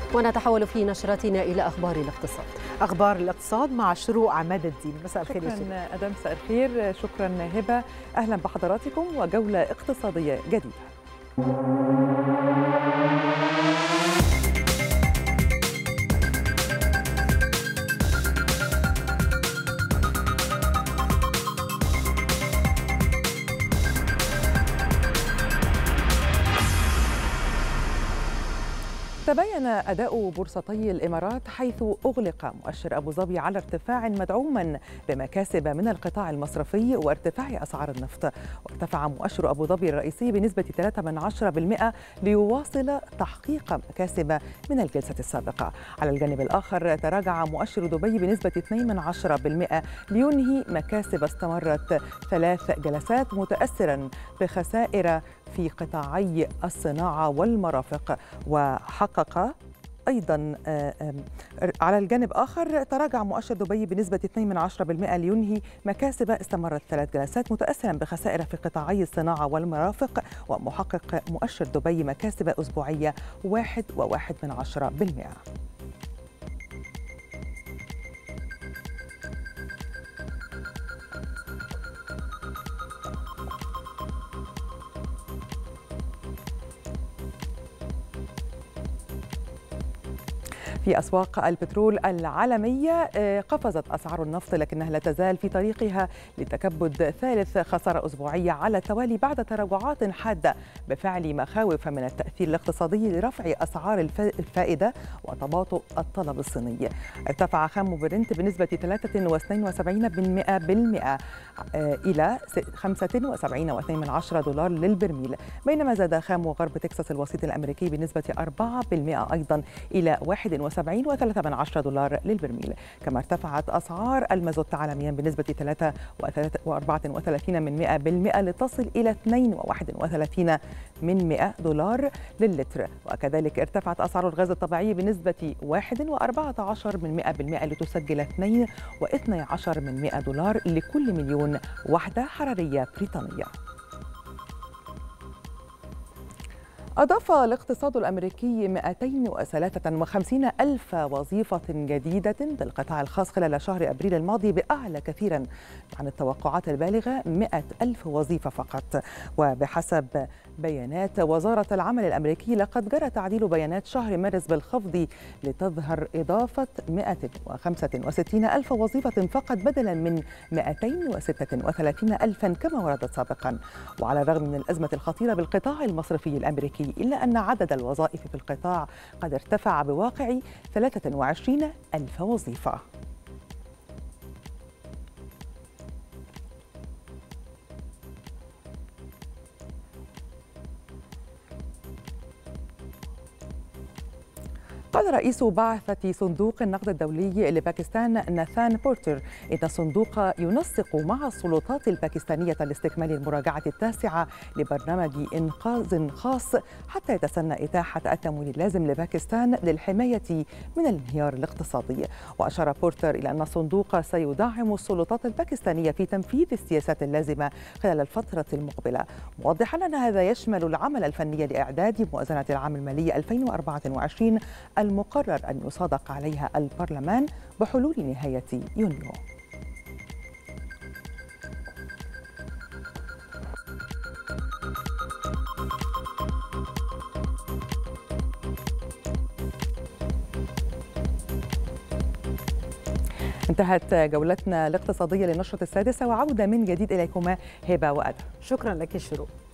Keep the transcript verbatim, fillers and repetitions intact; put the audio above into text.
ونتحول في نشرتنا إلى أخبار الاقتصاد. أخبار الاقتصاد مع شروق عماد الدين. مساء الخير. شكرا أدم. مساء الخير. شكرا هبة. أهلا بحضراتكم وجولة اقتصادية جديدة. تبين أداء بورصتي الإمارات حيث أغلق مؤشر أبو ظبي على ارتفاع مدعوما بمكاسب من القطاع المصرفي وارتفاع أسعار النفط. وارتفع مؤشر أبو ظبي الرئيسي بنسبة ثلاثة من عشرة بالمئة ليواصل تحقيق مكاسب من الجلسة السابقة. على الجانب الآخر تراجع مؤشر دبي بنسبة اثنين من عشرة بالمئة لينهي مكاسب استمرت ثلاث جلسات متأثرا بخسائر في قطاعي الصناعة والمرافق. وحقق أيضا على الجانب آخر تراجع مؤشر دبي بنسبة اثنين من عشرة بالمئة لينهي مكاسب استمرت ثلاث جلسات متأثرا بخسائر في قطاعي الصناعة والمرافق. ومحقق مؤشر دبي مكاسب أسبوعية واحد وواحد من عشرة بالمئة. في أسواق البترول العالمية قفزت أسعار النفط لكنها لا تزال في طريقها لتكبد ثالث خسارة أسبوعية على التوالي بعد تراجعات حادة بفعل مخاوف من التأثير الاقتصادي لرفع أسعار الفائدة وتباطؤ الطلب الصيني. ارتفع خام برنت بنسبة ثلاثة واثنين وسبعين بالمئة إلى خمسة وسبعين فاصلة اثنين من عشرة دولار للبرميل، بينما زاد خام غرب تكساس الوسيط الأمريكي بنسبة أربعة بالمئة أيضا إلى واحد وسبعين فاصلة ثلاثة من عشرة دولار للبرميل. كما ارتفعت أسعار المازوت عالميا بنسبة ثلاثة وأربعة وثلاثين بالمئة لتصل إلى اثنين وواحد وثلاثين من مئة دولار للتر. وكذلك ارتفعت أسعار الغاز الطبيعي بنسبة واحد وأربعة عشر بالمئة لتسجل اثنين واثني عشر من مئة دولار لكل مليون وحدة حرارية بريطانية. أضاف الاقتصاد الأمريكي مئتين وثلاثة وخمسين ألف وظيفة جديدة بالقطاع الخاص خلال شهر أبريل الماضي بأعلى كثيرا عن التوقعات البالغة مئة ألف وظيفة فقط. وبحسب بيانات وزارة العمل الأمريكي لقد جرى تعديل بيانات شهر مارس بالخفض لتظهر إضافة مئة وخمسة وستين ألف وظيفة فقط بدلا من مئتين وستة وثلاثين ألفا كما وردت سابقا. وعلى الرغم من الأزمة الخطيرة بالقطاع المصرفي الأمريكي إلا أن عدد الوظائف في القطاع قد ارتفع بواقع ثلاثة وعشرين ألف وظيفة. قال رئيس بعثة صندوق النقد الدولي لباكستان ناثان بورتر إن الصندوق ينسق مع السلطات الباكستانية لاستكمال المراجعة التاسعة لبرنامج إنقاذ خاص حتى يتسنى إتاحة التمويل اللازم لباكستان للحماية من الانهيار الاقتصادي. وأشار بورتر إلى أن الصندوق سيدعم السلطات الباكستانية في تنفيذ السياسات اللازمة خلال الفترة المقبلة، موضحا أن هذا يشمل العمل الفني لإعداد موازنة العام المالي ألفين وأربعة وعشرين المقرر أن يصادق عليها البرلمان بحلول نهاية يونيو. انتهت جولتنا الاقتصادية للنشرة السادسة، وعودة من جديد إليكما هبة وأدم. شكرا لك شروق.